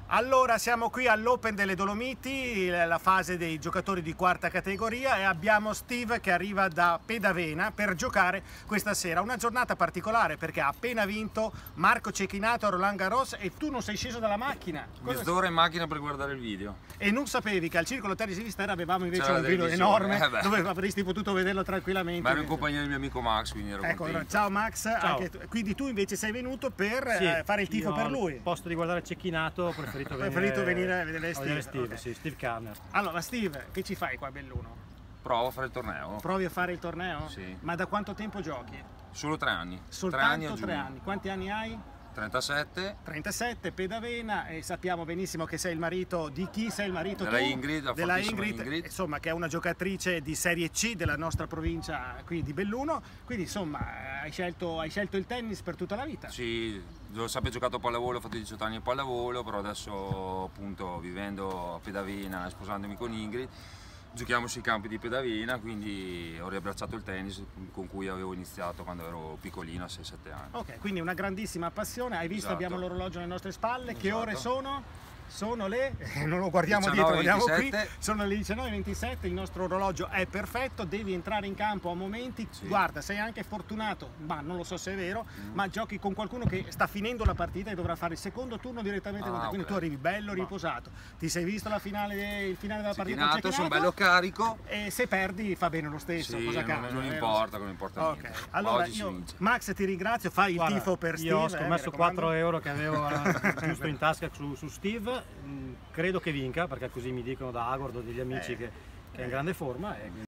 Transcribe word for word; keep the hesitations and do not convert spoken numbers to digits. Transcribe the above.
Allora, siamo qui all'Open delle Dolomiti, la fase dei giocatori di quarta categoria, e abbiamo Steve che arriva da Pedavena per giocare questa sera. Una giornata particolare perché ha appena vinto Marco Cecchinato a Roland Garros e tu non sei sceso dalla macchina. Mezz'ora in macchina per guardare il video. E non sapevi che al Circolo Tennis Vistera avevamo invece C'era un video enorme eh dove avresti potuto vederlo tranquillamente. Ma ero in compagnia del mio amico Max, quindi ero ecco, contento. ciao Max, Ciao. Anche tu. Quindi tu invece sei venuto per Sì, eh, fare il tifo io per lui. Al posto di guardare Cecchinato ho preferito venire, Preferito venire a vedere a Steve. vedere Steve, Okay. sì, Steve Karner. Allora Steve, che ci fai qua a Belluno? Provo a fare il torneo. Provi a fare il torneo? Sì. Ma da quanto tempo giochi? Solo tre anni. Soltanto tre anni a tre giugno. anni. Quanti anni hai? trentasette. trentasette, Pedavena, e sappiamo benissimo che sei il marito di chi? Sei il marito Della tu? Ingrid, la della fortissima Ingrid, Ingrid. insomma, che è una giocatrice di Serie C della nostra provincia qui di Belluno, quindi insomma hai scelto, hai scelto il tennis per tutta la vita. Sì, ho sempre giocato a pallavolo, ho fatto diciotto anni a pallavolo, però adesso appunto vivendo a Pedavena e sposandomi con Ingrid, giochiamo sui campi di Pedavena, quindi ho riabbracciato il tennis con cui avevo iniziato quando ero piccolino, a sei sette anni. Ok, quindi una grandissima passione. Hai visto, Esatto. abbiamo l'orologio alle nostre spalle. Che Esatto. ore sono? Sono le, non lo guardiamo diciannove dietro, guardiamo qui, ventisette. sono le diciannove e ventisette, il nostro orologio è perfetto, devi entrare in campo a momenti, Sì. guarda, sei anche fortunato, ma non lo so se è vero, Mm. ma giochi con qualcuno che sta finendo la partita e dovrà fare il secondo turno direttamente Ah, con te, quindi ok. tu arrivi bello Ma- riposato, ti sei visto la finale, il finale della partita con Cecchinato, sono Cecchinato? bello carico. E se perdi fa bene lo stesso, Sì, cosa non, cambia? non eh? importa, non importa Ok, niente. allora Oggi si io, vince. Max, ti ringrazio, fai il Guarda, tifo per Steve. io ho eh, mi scommesso raccomando. quattro euro che avevo eh, giusto in tasca su, su Steve, mm, credo che vinca perché così mi dicono da Agordo degli amici Eh, che, che è in grande forma. E